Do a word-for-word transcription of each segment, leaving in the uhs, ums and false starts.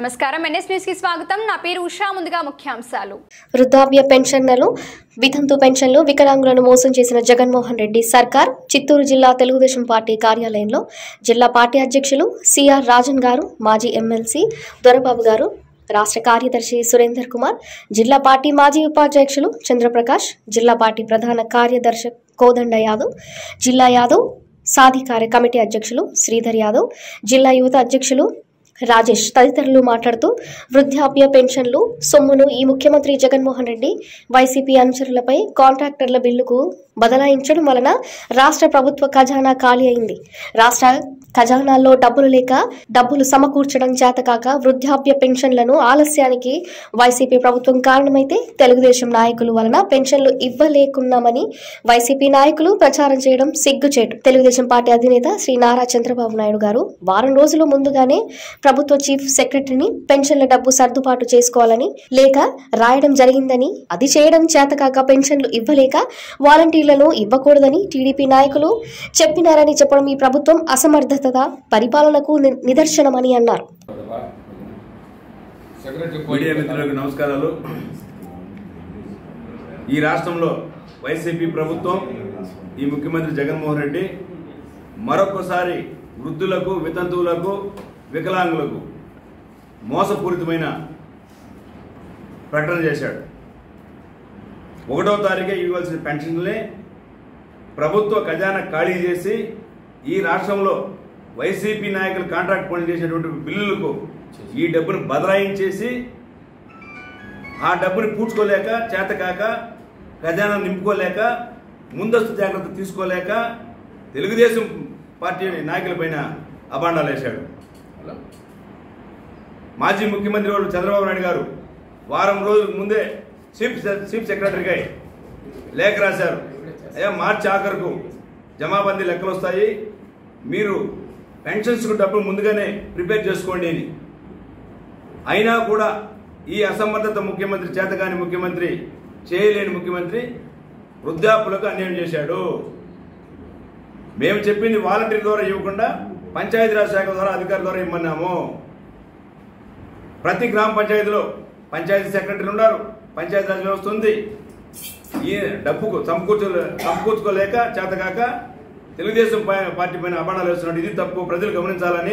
నమస్కారం NS news కి స్వాగతం నా పేరు ఉషా ముందుగా ముఖ్యాంశాలు వృద్ధాప్య పెన్షన్లను వితంతు పెన్షన్లు వికలాంగులను మోసం చేసిన జగన్మోహన్ రెడ్డి సర్కార్ చిత్తూరు జిల్లా తెలుగుదేశం పార్టీ కార్యాలయంలో జిల్లా పార్టీ అధ్యక్షులు సిఆర్ రాజన్ గారు మాజీ ఎమ్మెల్సీ దొరబాబు గారు రాష్ట్ర కార్యదర్శి సురేందర్ కుమార్ జిల్లా పార్టీ మాజీ ఉపాధ్యక్షులు చంద్రప్రకాష్ జిల్లా పార్టీ ప్రధాన కార్యదర్శి కోదండ యాదవ్ జిల్లా యాదవ్ సాధికార కమిటీ అధ్యక్షులు శ్రీధర్ యాదవ్ జిల్లా యువత అధ్యక్షులు రాజేష్ తదితరులు మాట్లాడుతూ వృద్ధాప్య పెన్షన్లు సొమ్మును ఈ ముఖ్యమంత్రి జగన్మోహన్ రెడ్డి వైసీపీ అనుచరులపై కాంట్రాక్టర్ల బిల్లుకు బదలాయించడం వలన రాష్ట్ర ప్రభుత్వ ఖజానా ఖాళీ అయింది. రాష్ట్ర ఖజానాల్లో డబ్బులు లేక డబ్బులు సమకూర్చడం చేతకాక వృద్ధాప్య పెన్షన్లను ఆలస్యానికి వైసీపీ ప్రభుత్వం కారణమైతే తెలుగుదేశం నాయకులు వలన పెన్షన్లు ఇవ్వలేకున్నామని వైసీపీ నాయకులు ప్రచారం చేయడం సిగ్గుచేటు. తెలుగుదేశం పార్టీ అధినేత శ్రీ నారా చంద్రబాబు నాయుడు గారు వారం రోజుల ముందుగానే ప్రభుత్వ చీఫ్ సెక్రటరీని పెన్షన్ల డబ్బు సర్దుబాటు చేసుకోవాలని లేక రాయడం జరిగిందని, అది చేయడం చేతకాక పెన్షన్లు ఇవ్వలేక వాలంటీర్లను ఇవ్వకూడదని టీడీపీ నాయకులు చెప్పినారని చెప్పడం ఈ ప్రభుత్వం అసమర్థత పరిపాలనకు నిదర్శనమని అన్నారు. మీడియా మిత్రులకు నమస్కారాలు. ఈ రాష్ట్రంలో వైసీపీ ప్రభుత్వం ఈ ముఖ్యమంత్రి జగన్మోహన్ రెడ్డి మరొకసారి వృద్ధులకు, వితంతువులకు, వికలాంగులకు మోసపూరితమైన ప్రకటన చేశాడు. ఒకటో తారీఖే ఇవ్వాల్సిన పెన్షన్లే ప్రభుత్వ ఖజానా ఖాళీ చేసి ఈ రాష్ట్రంలో వైసీపీ నాయకులు కాంట్రాక్ట్ పని చేసేటువంటి బిల్లులకు ఈ డబ్బును బదలాయించేసి ఆ డబ్బుని పూడ్చుకోలేక, చేతకాక, ఖజానా నింపుకోలేక, ముందస్తు జాగ్రత్త తీసుకోలేక తెలుగుదేశం పార్టీ నాయకులపైన అబాండాలు వేశాడు. మాజీ ముఖ్యమంత్రి వారు చంద్రబాబు నాయుడు గారు వారం రోజుల ముందే చీఫ్ చీఫ్ సెక్రటరీకి లేఖ రాశారు. అయ్యా, మార్చి ఆఖరుకు జమాబందీ లెక్కలు వస్తాయి, మీరు పెన్షన్స్కు డబ్బులు ముందుగానే ప్రిపేర్ చేసుకోండి అని. అయినా కూడా ఈ అసమర్థత ముఖ్యమంత్రి, చేతగాని ముఖ్యమంత్రి, చేయలేని ముఖ్యమంత్రి వృద్ధాపులకు అన్యాయం చేశాడు. మేము చెప్పింది వాలంటీర్ ద్వారా ఇవ్వకుండా పంచాయతీరాజ్ శాఖ ద్వారా అధికారుల ద్వారా ఇమ్మన్నాము. ప్రతి గ్రామ పంచాయతీలో పంచాయతీ సెక్రటరీలు ఉన్నారు, పంచాయతీరాజ్ వ్యవస్థ ఉంది. ఈ డబ్బుకు సమకూర్చు సమకూర్చుకోలేక చేతకాక తెలుగుదేశం పార్టీ పైన అబాండాలు వేస్తున్నాడు. ఇది తప్పు, ప్రజలు గమనించాలని.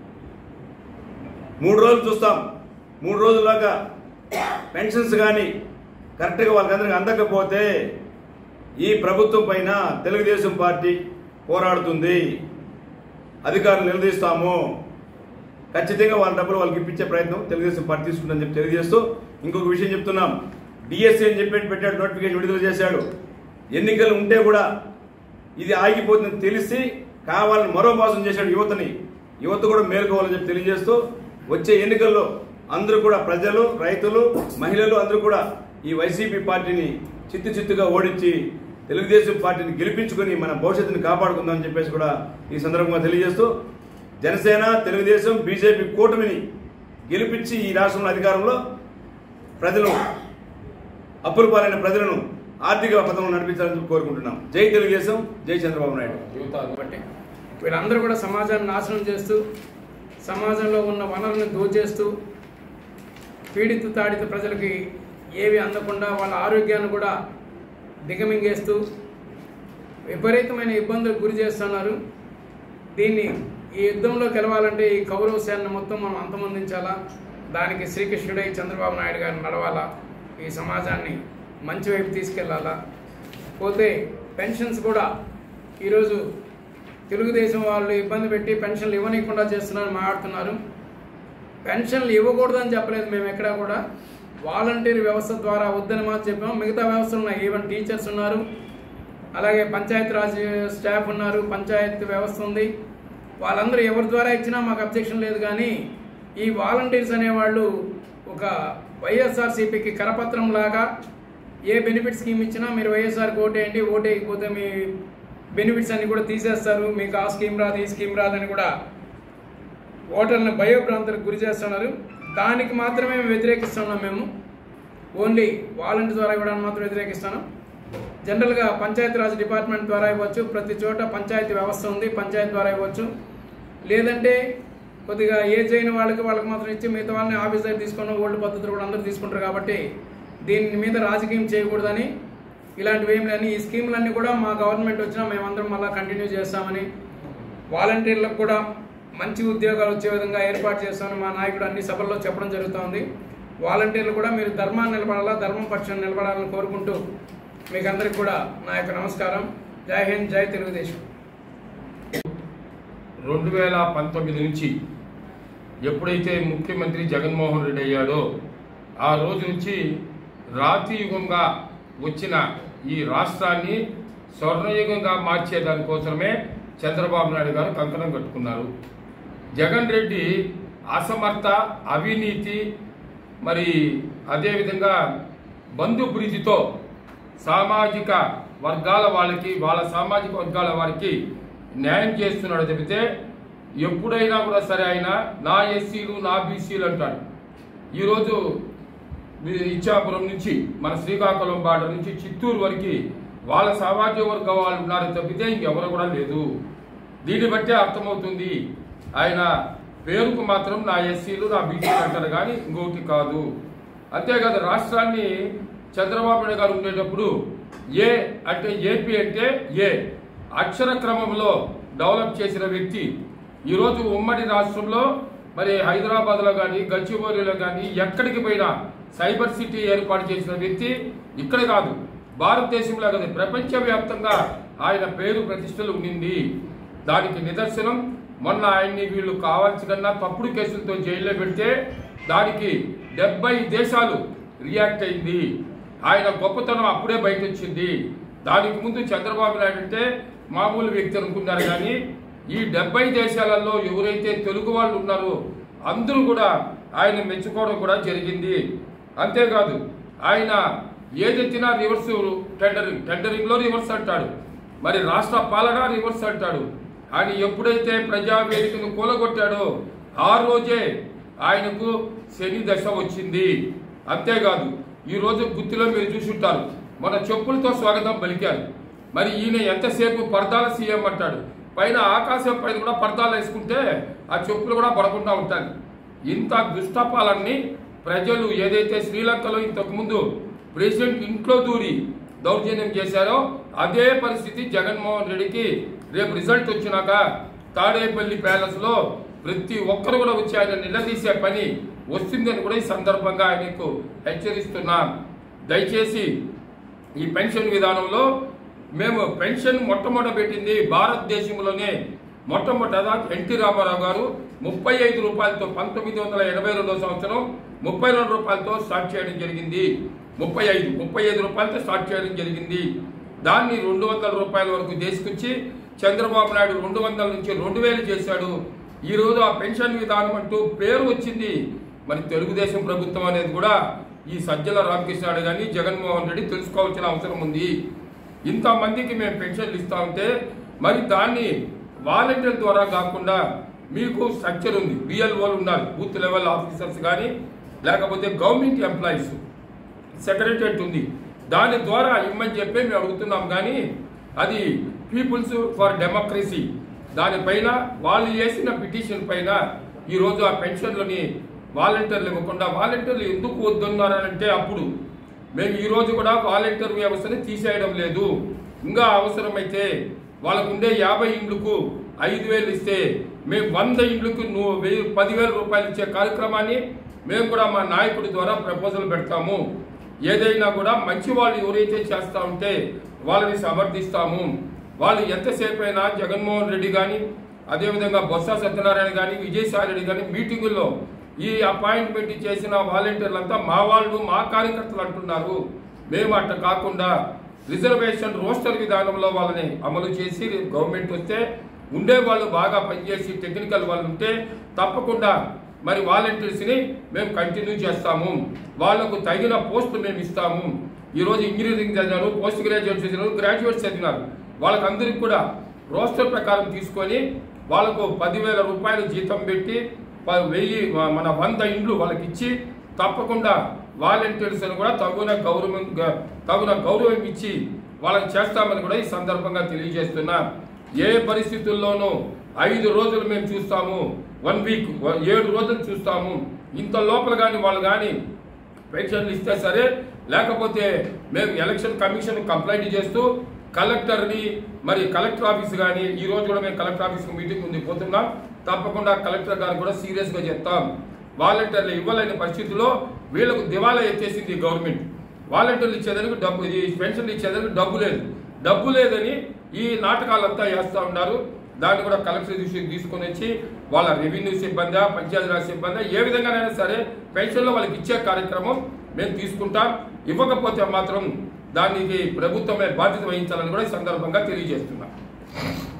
మూడు రోజులు చూస్తాం, మూడు రోజుల్లాగా పెన్షన్స్ కానీ కరెక్ట్గా వాళ్ళకందరికీ అందకపోతే ఈ ప్రభుత్వం పైన తెలుగుదేశం పార్టీ పోరాడుతుంది, అధికారులు నిలదీస్తాము. ఖచ్చితంగా వాళ్ళ డబ్బులు వాళ్ళకి ఇప్పించే ప్రయత్నం తెలుగుదేశం పార్టీ తీసుకుంటుందని చెప్పి తెలియజేస్తూ ఇంకొక విషయం చెప్తున్నాం. డిఎస్సీ అని చెప్పి పెట్టాడు, నోటిఫికేషన్ విడుదల చేశాడు. ఎన్నికలు ఉంటే కూడా ఇది ఆగిపోతుందని తెలిసి కావాలని మరో మోసం చేశాడు యువతని. యువత కూడా మేలుకోవాలని చెప్పి తెలియజేస్తూ వచ్చే ఎన్నికల్లో అందరూ కూడా ప్రజలు, రైతులు, మహిళలు అందరూ కూడా ఈ వైసీపీ పార్టీని చిత్తు చిత్తుగా ఓడించి తెలుగుదేశం పార్టీని గెలిపించుకుని మన భవిష్యత్తుని కాపాడుకుందామని చెప్పేసి కూడా ఈ సందర్భంగా తెలియజేస్తూ జనసేన, తెలుగుదేశం, బీజేపీ కూటమిని గెలిపించి ఈ రాష్ట్రంలో అధికారంలో ప్రజలు అప్పుల పాలైన ప్రజలను ఆర్థిక పథకం నడిపించాలని కోరుకుంటున్నాం. జై తెలుగుదేశం, జై చంద్రబాబు నాయుడు. వీళ్ళందరూ కూడా సమాజాన్ని నాశనం చేస్తూ, సమాజంలో ఉన్న వనరులను దోచేస్తూ, పీడిత తాడిత ప్రజలకి ఏవి అందకుండా వాళ్ళ ఆరోగ్యాన్ని కూడా దిగమింగేస్తూ విపరీతమైన ఇబ్బందులకు గురి చేస్తున్నారు. దీన్ని ఈ యుద్ధంలో గెలవాలంటే ఈ కౌరవ సేనను మొత్తం మనం అంతమొందించాలా. దానికి శ్రీకృష్ణుడై చంద్రబాబు నాయుడు గారిని నడవాలా, ఈ సమాజాన్ని మంచి వైపు తీసుకెళ్లాలా. పోతే పెన్షన్స్ కూడా ఈరోజు తెలుగుదేశం వాళ్ళు ఇబ్బంది పెట్టి పెన్షన్లు ఇవ్వనీయకుండా చేస్తున్నారని మాట్లాడుతున్నారు. పెన్షన్లు ఇవ్వకూడదని చెప్పలేదు మేము ఎక్కడా కూడా. వాలంటీర్ వ్యవస్థ ద్వారా వద్దని మాత్రం చెప్పాము. మిగతా వ్యవస్థలు ఉన్నాయి, ఈవెన్ టీచర్స్ ఉన్నారు, అలాగే పంచాయతీరాజ్ స్టాఫ్ ఉన్నారు, పంచాయతీ వ్యవస్థ ఉంది. వాళ్ళందరూ ఎవరి ద్వారా ఇచ్చినా మాకు అబ్జెక్షన్ లేదు. కానీ ఈ వాలంటీర్స్ అనేవాళ్ళు ఒక వైఎస్ఆర్సీపీకి కరపత్రం లాగా ఏ బెనిఫిట్ స్కీమ్ ఇచ్చినా మీరు వైఎస్ఆర్కి ఓటేయండి, ఓటేయకపోతే మీ బెనిఫిట్స్ అన్ని కూడా తీసేస్తారు, మీకు ఆ స్కీమ్ రాదు, ఈ స్కీమ్ రాదని కూడా ఓటర్లను భయోభ్రాంతులకు గురి చేస్తున్నారు. దానికి మాత్రమే మేము వ్యతిరేకిస్తున్నాం. మేము ఓన్లీ వాలంటీర్ ద్వారా ఇవ్వడానికి మాత్రం వ్యతిరేకిస్తున్నాం. జనరల్గా పంచాయతీరాజ్ డిపార్ట్మెంట్ ద్వారా ఇవ్వచ్చు, ప్రతి చోట పంచాయతీ వ్యవస్థ ఉంది, పంచాయతీ ద్వారా ఇవ్వచ్చు. లేదంటే కొద్దిగా ఏజ్ అయిన వాళ్ళకి వాళ్ళకి మాత్రం ఇచ్చి మిగతా వాళ్ళని ఆఫీస్ దగ్గర తీసుకున్న ఓల్డ్ పద్ధతులు కూడా అందరూ తీసుకుంటారు కాబట్టి దీని మీద రాజకీయం చేయకూడదని ఇలాంటివి ఏం లేని ఈ స్కీములన్నీ కూడా మా గవర్నమెంట్ వచ్చినా మేమందరం మళ్ళీ కంటిన్యూ చేస్తామని వాలంటీర్లకు కూడా మంచి ఉద్యోగాలు వచ్చే విధంగా ఏర్పాటు చేస్తామని మా నాయకుడు అన్ని సభల్లో చెప్పడం జరుగుతోంది. వాలంటీర్లు కూడా మీరు ధర్మాన్ని నిలబడాలా, ధర్మం పక్షాన్ని నిలబడాలని కోరుకుంటూ మీకు అందరికి కూడా నా యొక్క నమస్కారం. జై హింద్, జై తెలుగుదేశం. రెండు వేల పంతొమ్మిది నుంచి ఎప్పుడైతే ముఖ్యమంత్రి జగన్మోహన్ రెడ్డి అయ్యాడో ఆ రోజు నుంచి రాతియుగంగా వచ్చిన ఈ రాష్ట్రాన్ని స్వర్ణయుగంగా మార్చేదానికోసమే చంద్రబాబు నాయుడు గారు కంకణం కట్టుకున్నారు. జగన్ రెడ్డి అసమర్థ, అవినీతి, మరి అదేవిధంగా బంధు ప్రీతితో సామాజిక వర్గాల వాళ్ళకి వాళ్ళ సామాజిక వర్గాల వారికి న్యాయం చేస్తున్నాడు చెబితే ఎప్పుడైనా కూడా సరే ఆయన నా ఎస్సీలు నా బీసీలు అంటాడు. ఈరోజు ఇచ్చాపురం నుంచి మన శ్రీకాకుళం బార్డర్ నుంచి చిత్తూరు వరకు వాళ్ళ సామాజిక వర్గ వాళ్ళు ఉన్నారు తప్పితే ఇంకెవరు కూడా లేదు. దీన్ని బట్టే అర్థమవుతుంది ఆయన పేరుకు మాత్రం నా ఎస్సీలు నా బీసీలు అంటారు కానీ ఇంకొకటి కాదు. అంతేకాదు రాష్ట్రాన్ని చంద్రబాబు నాయుడు గారు ఉండేటప్పుడు ఏ అంటే ఏపీ అంటే ఏ అక్షర క్రమంలో డెవలప్ చేసిన వ్యక్తి. ఈరోజు ఉమ్మడి రాష్ట్రంలో మరి హైదరాబాద్లో కానీ గచ్చిబౌలిలో కానీ ఎక్కడికి పోయినా సైబర్ సిటీ ఏర్పాటు చేసిన వ్యక్తి ఇక్కడ కాదు, భారతదేశంలో కాదు ప్రపంచవ్యాప్తంగా ఆయన పేరు ప్రతిష్టలు ఉండింది. దానికి నిదర్శనం మొన్న ఆయన్ని వీళ్ళు కావాల్సి కన్నా తప్పుడు కేసులతో జైల్లో పెడితే దానికి డెబ్బై దేశాలు రియాక్ట్ అయింది. ఆయన గొప్పతనం అప్పుడే బయట వచ్చింది. దానికి ముందు చంద్రబాబు నాయుడు అంటే మామూలు వ్యక్తి అనుకున్నారు కానీ ఈ డెబ్బై దేశాలలో ఎవరైతే తెలుగు వాళ్ళు ఉన్నారో అందరూ కూడా ఆయన మెచ్చుకోవడం కూడా జరిగింది. అంతేకాదు ఆయన ఏదెత్తినా రివర్స్ టెండరింగ్ టెండరింగ్లో రివర్స్ అంటాడు, మరి రాష్ట్ర పాలన రివర్స్ అంటాడు. ఆయన ఎప్పుడైతే ప్రజావేదికను కూలగొట్టాడో ఆ రోజే ఆయనకు శని దశ వచ్చింది. అంతేకాదు ఈరోజు గుత్తిలో మీరు చూసుంటారు మన చెప్పులతో స్వాగతం పలికారు. మరి ఈయన ఎంతసేపు పర్దాల సీఎం అంటాడు, పైన ఆకాశం పైన కూడా పర్దాలు వేసుకుంటే ఆ చెప్పులు కూడా పడకుండా ఉంటాయి. ఇంత దుష్టపాలన్ని ప్రజలు ఏదైతే శ్రీలంకలో ఇంతకుముందు ప్రెసిడెంట్ ఇంట్లో దూరి దౌర్జన్యం చేశారో అదే పరిస్థితి జగన్మోహన్ రెడ్డికి రేపు రిజల్ట్ వచ్చినాక తాడేపల్లి ప్యాలెస్ లో ప్రతి ఒక్కరు కూడా వచ్చి ఆయన నిలదీసే పని వస్తుందని కూడా ఈ సందర్భంగా ఆయనకు హెచ్చరిస్తున్నాం. దయచేసి ఈ పెన్షన్ విధానంలో మేము పెన్షన్ మొట్టమొదట పెట్టింది భారతదేశంలోనే మొట్టమొదట ఎన్టీ రామారావు గారు ముప్పై ఐదు రూపాయలతో పంతొమ్మిది వందల ఎనభై రెండో సంవత్సరం ముప్పై రెండు రూపాయలతో స్టార్ట్ చేయడం జరిగింది. ముప్పై ఐదు ముప్పై ఐదు రూపాయలతో స్టార్ట్ చేయడం జరిగింది. దాన్ని రెండు వందల రూపాయల వరకు తీసుకొచ్చి చంద్రబాబు నాయుడు రెండు వందల నుంచి రెండు వేలు చేశాడు. ఈ రోజు ఆ పెన్షన్ విధానం అంటూ పేరు వచ్చింది. మరి తెలుగుదేశం ప్రభుత్వం అనేది కూడా ఈ సజ్జల రామకృష్ణాడు కానీ జగన్మోహన్ రెడ్డి తెలుసుకోవాల్సిన అవసరం ఉంది. ఇంతమందికి మేము పెన్షన్లు ఇస్తా ఉంటే మరి దాన్ని వాలంటీర్ ద్వారా కాకుండా మీకు స్ట్రక్చర్ ఉంది, బిఎల్ఓలు ఉన్నారు, బూత్ లెవెల్ ఆఫీసర్స్ కానీ లేకపోతే గవర్నమెంట్ ఎంప్లాయీస్ సెక్రటరియట్ ఉంది, దాని ద్వారా ఇమ్మని చెప్పి మేము అడుగుతున్నాం. కానీ అది పీపుల్స్ ఫర్ డెమోక్రసీ దానిపైన వాళ్ళు చేసిన పిటిషన్ పైన ఈరోజు ఆ పెన్షన్లని వాలంటీర్లు ఇవ్వకుండా వాలంటీర్లు ఎందుకు వద్దన్నారంటే అప్పుడు మేము ఈరోజు కూడా వాలంటీర్ వ్యవస్థని తీసేయడం లేదు. ఇంకా అవసరమైతే వాళ్ళకు ఉండే యాభై ఇండ్లకు ఐదు వేలు ఇస్తే మేము వంద ఇండ్లకు నువ్వు వెయ్యి పదివేల రూపాయలు ఇచ్చే కార్యక్రమాన్ని మేము కూడా మా నాయకుడి ద్వారా ప్రపోజల్ పెడతాము. ఏదైనా కూడా మంచి వాళ్ళు ఎవరైతే చేస్తూ ఉంటే వాళ్ళని సమర్థిస్తాము. వాళ్ళు ఎంతసేపు అయినా జగన్మోహన్ రెడ్డి కానీ అదేవిధంగా బొత్స సత్యనారాయణ కానీ విజయసాయి రెడ్డి కానీ మీటింగుల్లో ఈ అపాయింట్మెంట్ చేసిన వాలంటీర్లంతా మా వాళ్ళు మా కార్యకర్తలు అంటున్నారు. మేము అట్ట కాకుండా రిజర్వేషన్ రోస్టర్ విధానంలో వాళ్ళని అమలు చేసి గవర్నమెంట్ వస్తే ఉండే వాళ్ళు బాగా పనిచేసి టెక్నికల్ వాళ్ళు ఉంటే తప్పకుండా మరి వాలంటీర్స్ని మేము కంటిన్యూ చేస్తాము. వాళ్లకు తగిన పోస్ట్ మేము ఇస్తాము. ఈరోజు ఇంజనీరింగ్ చదివారు, పోస్ట్ గ్రాడ్యుయేట్స్ చదివారు, గ్రాడ్యుయేట్స్ చదివినారు, వాళ్ళకందరికి కూడా రోస్టర్ ప్రకారం తీసుకొని వాళ్ళకు పదివేల రూపాయలు జీతం పెట్టి వెయ్యి మన వంద ఇండ్లు వాళ్ళకి ఇచ్చి తప్పకుండా వాలంటీర్స్ అని కూడా తగున గౌరవం తగున గౌరవం ఇచ్చి వాళ్ళకి చేస్తామని కూడా ఈ సందర్భంగా తెలియజేస్తున్నా. ఏ పరిస్థితుల్లోనూ ఐదు రోజులు మేము చూస్తాము, వన్ వీక్ ఏడు రోజులు చూస్తాము, ఇంత లోపల కానీ వాళ్ళు కానీ పెన్షన్లు ఇస్తే సరే, లేకపోతే మేము ఎలక్షన్ కమిషన్ కంప్లైంట్ చేస్తూ కలెక్టర్ని మరి కలెక్టర్ ఆఫీస్ కానీ ఈ రోజు కూడా మేము కలెక్టర్ ఆఫీస్కి మీటింగ్ ఉంది పోతున్నాం, తప్పకుండా కలెక్టర్ గారు కూడా సీరియస్గా చెప్తాం. వాలంటీర్లు ఇవ్వలేని పరిస్థితుల్లో వీళ్ళకు దివాలా ఎత్తేసింది గవర్నమెంట్. వాలంటీర్లు ఇచ్చేదానికి డబ్బు, ఈ పెన్షన్లు ఇచ్చేదానికి డబ్బు లేదు, డబ్బు లేదని ఈ నాటకాలంతా వేస్తూ ఉన్నారు. దాన్ని కూడా కలెక్టర్ దృష్టికి తీసుకొని వచ్చి వాళ్ళ రెవెన్యూ సిబ్బంది, పంచాయతీరాజ్ సిబ్బంది ఏ విధంగానైనా సరే పెన్షన్లో వాళ్ళకి ఇచ్చే కార్యక్రమం మేము తీసుకుంటాం. ఇవ్వకపోతే మాత్రం దానికి ప్రభుత్వమే బాధ్యత వహించాలని కూడా ఈ సందర్భంగా తెలియజేస్తున్నాం.